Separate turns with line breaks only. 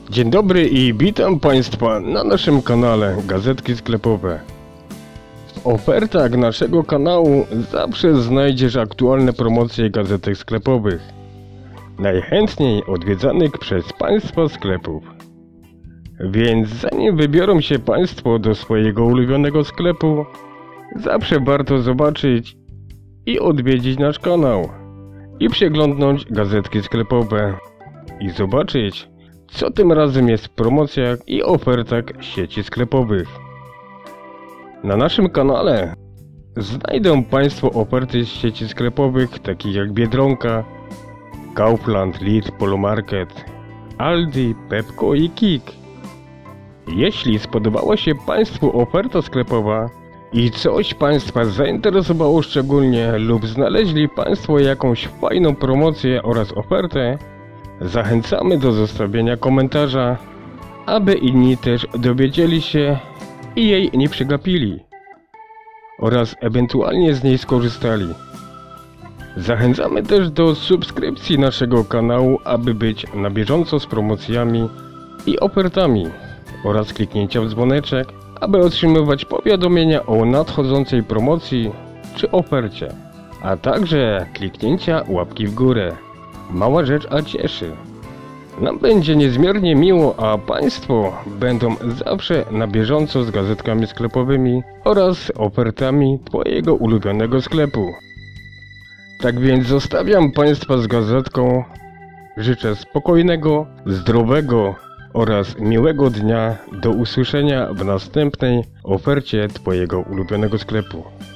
Dzień dobry i witam Państwa na naszym kanale Gazetki Sklepowe. W ofertach naszego kanału zawsze znajdziesz aktualne promocje gazetek sklepowych, najchętniej odwiedzanych przez Państwa sklepów. Więc zanim wybiorą się Państwo do swojego ulubionego sklepu, zawsze warto zobaczyć i odwiedzić nasz kanał i przeglądnąć gazetki sklepowe i zobaczyć, co tym razem jest w promocjach i ofertach sieci sklepowych. Na naszym kanale znajdą Państwo oferty z sieci sklepowych takich jak Biedronka, Kaufland, Lidl, Polomarket, Aldi, Pepco i KiK. Jeśli spodobała się Państwu oferta sklepowa i coś Państwa zainteresowało szczególnie lub znaleźli Państwo jakąś fajną promocję oraz ofertę, zachęcamy do zostawienia komentarza, aby inni też dowiedzieli się i jej nie przegapili oraz ewentualnie z niej skorzystali. Zachęcamy też do subskrypcji naszego kanału, aby być na bieżąco z promocjami i ofertami oraz kliknięcia w dzwoneczek, aby otrzymywać powiadomienia o nadchodzącej promocji czy ofercie, a także kliknięcia łapki w górę. Mała rzecz, a cieszy. Nam będzie niezmiernie miło, a Państwo będą zawsze na bieżąco z gazetkami sklepowymi oraz ofertami Twojego ulubionego sklepu. Tak więc zostawiam Państwa z gazetką. Życzę spokojnego, zdrowego oraz miłego dnia. Do usłyszenia w następnej ofercie Twojego ulubionego sklepu.